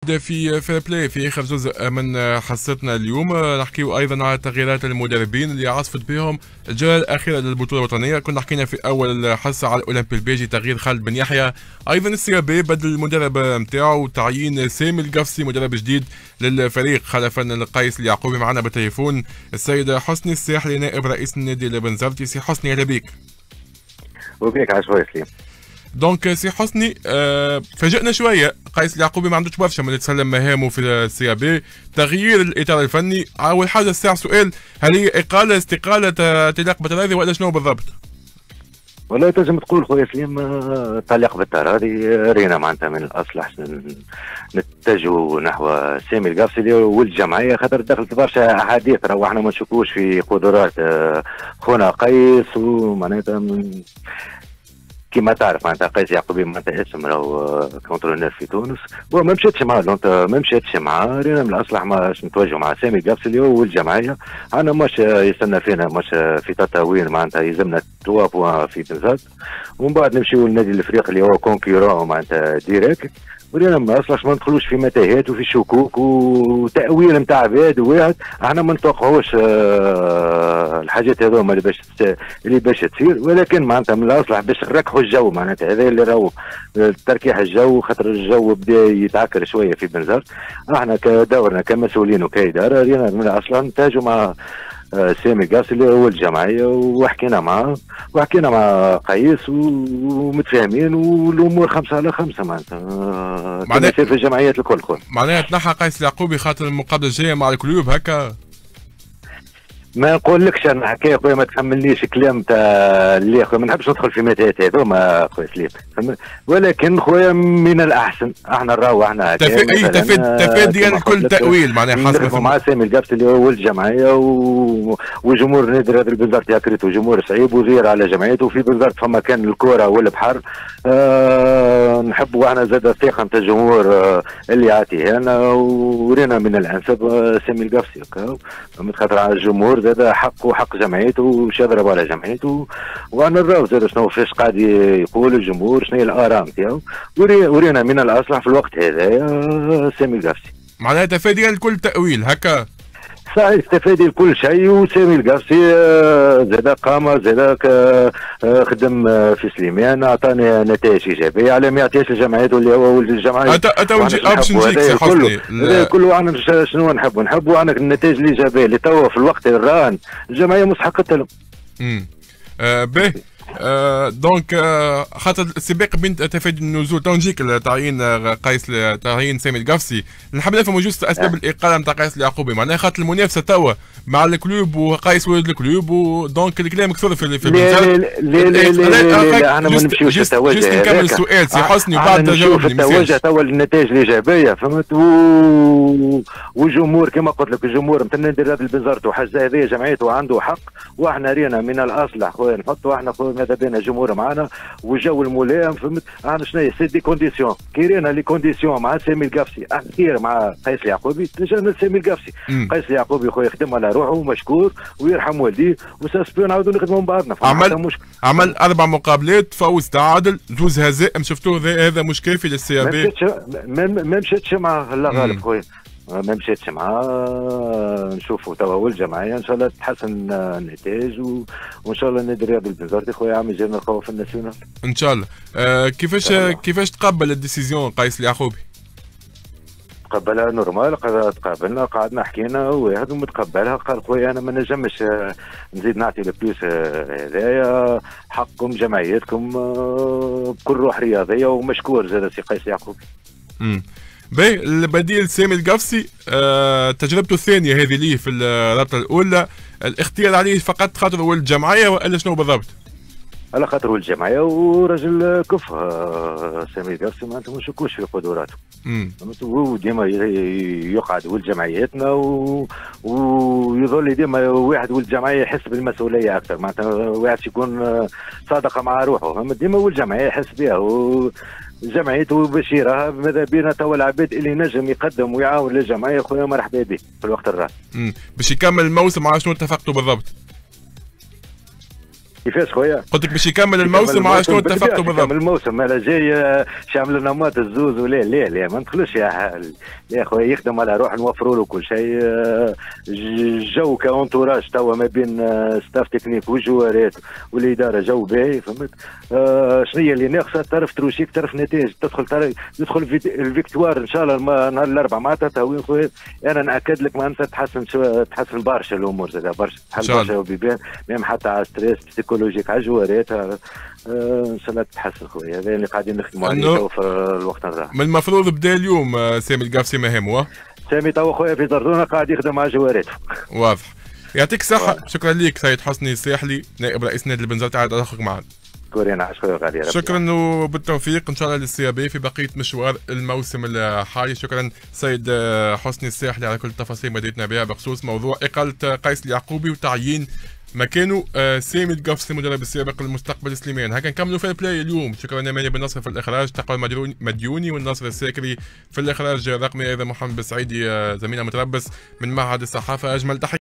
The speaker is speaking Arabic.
في فير بلاي في اخر جزء من حصتنا اليوم نحكيو ايضا على تغييرات المدربين اللي عصفت بهم الجوله الاخيره للبطوله الوطنيه. كنا حكينا في اول حصه على الاولمبي البيجي تغيير خالد بن يحيى، ايضا السي بي بدل المدرب نتاعو وتعيين سامي القفصي مدرب جديد للفريق خلفا القيس اليعقوبي. معنا بالتليفون السيد حسني الساحلي نائب رئيس النادي البنزرتي. سي حسني اهلا بك. وبيك عشوائي سليم. دونك سي حسني فاجئنا شويه، قيس اليعقوبي ما عندوش برشا من اللي تسلم مهامه في السي بي، تغيير الاطار الفني. اول حاجه الساعه سؤال، هل هي اقاله استقاله تليق بالتراضي ولا شنو بالضبط؟ والله تنجم تقول خويا سليم تليق بالتراضي. رينا معناتها من الاصل نتجهوا نحو سامي القفصي والجمعيه، خاطر دخلت برشا احاديث راهو احنا ما نشكوش في قدرات خونا قيس، ومعناتها كما تعرف معناتها قيس يعقوبي معناتها اسم راهو كونترونير في تونس، وما مشيتش معاه ما مشيتش معاه. رينا من الاصلح باش نتواجهوا مع سامي القفصي والجمعيه. انا مش يستنى فينا مش في تطاوين معناتها يلزمنا 3 بوان في بنزرت، ومن بعد نمشيو للنادي الافريقي اللي هو كونكيرون معناتها ديريكت. ورينا ما اصلاش ما ندخلوش في متاهات وفي شكوك وتاويل نتاع عباد واحد. احنا ما نتوقعوش الحاجات هذوما اللي باش تصير، ولكن معناتها من الاصلح باش نركحوا الجو. معناتها هذا اللي راهو تركيح الجو، خاطر الجو بدا يتعكر شويه في بنزرت. احنا كدورنا كمسؤولين وكاداره رينا من الاصل نتاجوا مع سامي القفصي اللي هو الجمعيه، وحكينا معاه وحكينا مع قيس ومتفاهمين، والامور 5 على 5 معناتها في الجمعيات الكل. معناها تنحى قيس اليعقوبي خاطر المقابله الجايه مع الكلوب هكا؟ ما نقولكش انا حكايه خويا، ما تحملنيش كلام تاع اللي خويا، ما نحبش ندخل في متاهات هذوما خويا سليم، ولكن خويا من الاحسن احنا نراو احنا هكا تفاد ديال الكل تاويل معناها حسب مع سامي القفصي اللي هو الجمعيه وجمهور نادي رياض البنزرت ياكريتو جمهور صعيب وغير على جمعيته. وفي بنزرت فما كان الكره والبحر، نحبوا احنا زاد الثقه نتاع الجمهور اللي يعطيه لنا، ورينا من الانسب سامي القفصي هكا خاطر على الجمهور زاد حقه حق جمعيته وشاضرب على جمعيته. وانا نراو زاد شنو فاش قاعد يقول الجمهور، شنو هي الاراء نتاعو، ورينا من الاصلح في الوقت هذا سامي القفصي. معناها تفادي الكل تاويل هكا صحيح، استفادي لكل شيء. وسامي القفصي زاد قام زاد خدم في سليمان، اعطاني نتائج ايجابيه على ما يعطيش لجمعيته اللي هو ولد الجمعيه. باش نجيك سي حسني كله انا شنو نحبوا انا النتائج الايجابيه اللي توا في الوقت الراهن الجمعيه مستحقه لهم. باهي دونك خاطر السباق بين تفادي النزول تو نجيك تعيين قيس تعيين سامي القفصي. نحب نفهم جوست اسباب الاقاله نتاع قيس اليعقوبي، معناها خاطر المنافسه توا مع الكلوب وقيس ولد الكلوب، ودونك الكلام كثر في لا انا ما نمشيوش في التوجه. جست نكمل السؤال سي حسني وبعد جاوبني. التوجه توا للنتائج الايجابيه فهمت، والجمهور كما قلت لك الجمهور نتاع نادي رياض البنزرت وحاجه هذه جمعيته عنده حق، واحنا رينا من الاصلح خويا نحطوا احنا ماذا بينا جمهور معنا والجو الملائم فهمت. انا شنو هي سي دي كونديسيون كي رينا لي كونديسيون مع سامي القفصي اخير مع قيس اليعقوبي تجانا سامي القفصي. قيس اليعقوبي خويا يخدم على روحه مشكور ويرحم والديه، وساسبيو نعاودوا نخدموا مع بعضنا. عمل 4 مقابلات، فوز تعادل، 2 هزائم. شفتوه هذا مش كافي للسي بي؟ ما مشيتش مع الله غالب خويا، ما مشيتش معاه. نشوفوا توا والجمعيه ان شاء الله تتحسن النتائج، وان شاء الله نادي رياض البنزرتي خويا عام يجينا القوه في الناسيونال ان شاء الله. كيفاش تقبل الديسيزيون قيس اليعقوبي؟ تقبلها نورمال، تقابلنا قعدنا حكينا واحد ومتقبلها. قال خويا انا ما نجمش نزيد نعطي لبلوس هذايا، حقكم جمعيتكم بكل روح رياضيه، ومشكور زاد سي قيس يعقوبي. باهي البديل سامي القفصي تجربته الثانيه هذه ليه في الرابطه الاولى، الاختيار عليه فقط خاطر هو الجمعيه ولا شنو بالضبط؟ على خاطر هو الجمعيه ورجل كفء. سامي القفصي ما نشكوش في قدراته، وديما يقعد ولد جمعيتنا ويظل ديما واحد ولد جمعيه يحس بالمسؤوليه اكثر. معناتها واحد يكون صادق مع روحه، ديما ولد جمعيه يحس بها جمعيته بشيرة. ماذا بينا توا العباد اللي نجم يقدم ويعاون للجمعيه خويا مرحبا به في الوقت الراهن. باش يكمل الموسم على شنو اتفقتوا بالضبط؟ كيفاش خويا؟ قلت لك باش يكمل الموسم على شنو اتفقتوا بالضبط؟ يكمل الموسم انا جاي شامل نمط الزوز ولا لا ما ندخلوش يا خويا يخدم على روح نوفروا له كل شيء. الجو كاونتوراج توا ما بين ستاف تكنيك والجوارات والاداره جو باهي فهمت. شنو هي اللي ناقصه؟ تعرف تروشيك، تعرف نتائج، تدخل الفيكتوار ان شاء الله نهار الاربعاء معناتها وين خويا انا ناكد لك معناتها تحسن برشا الامور زاد برشا تحل برشا وبيبان ميم حتى على ستريس بسيكولوجيك على الجوارات ان شاء الله تتحسن خويا. هذا اللي قاعدين نخدموا عليه تو في الوقت الراهن. من المفروض بدا اليوم سامي القافسي مهامه. سامي تو خويا في زرزونه قاعد يخدم على جواراته. واضح. يعطيك الصحة. شكرا لك سيد حسني الساحلي نائب رئيس نادي البنزرت على تدخلك معنا. كورينا عاش خويا غالي. شكرا وبالتوفيق ان شاء الله للسي بي في بقيه مشوار الموسم الحالي. شكرا سيد حسني الساحلي على كل التفاصيل ما ديتنا بها بخصوص موضوع اقاله قيس اليعقوبي وتعيين مكانه سامي القفصي المدرب السابق للمستقبل سليمان. هكا نكملوا في البلاي اليوم. شكرا يا بن نصر في الاخراج، تقوى مديوني والناصر الساكري في الاخراج الرقمي، ايضا محمد بسعيدي زميلنا متربص من معهد الصحافه. اجمل تحيه.